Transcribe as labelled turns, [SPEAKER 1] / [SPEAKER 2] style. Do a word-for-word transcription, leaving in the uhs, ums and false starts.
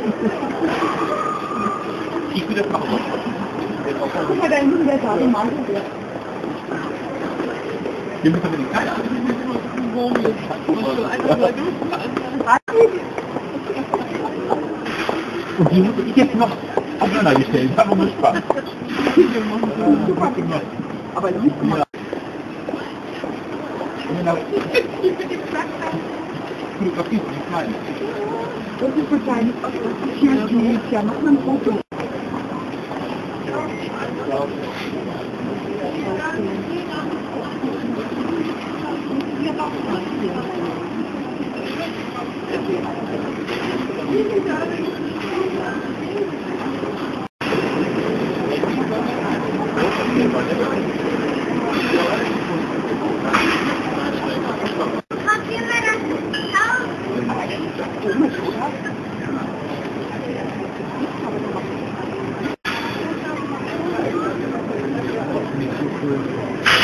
[SPEAKER 1] Ich will das machen.
[SPEAKER 2] Guck mal, da hinten der da, den Mantel.
[SPEAKER 1] Wir müssen aber die Kleine an. Und die muss ich jetzt noch auseinandergestellt. Ich habe nur Spaß. Super gemacht.
[SPEAKER 2] Aber nicht mal.
[SPEAKER 1] Genau. Fotografie ist nicht klein.
[SPEAKER 2] Das ist wahrscheinlich auch das Security. Ja, mach mal ein Foto.
[SPEAKER 1] Cool.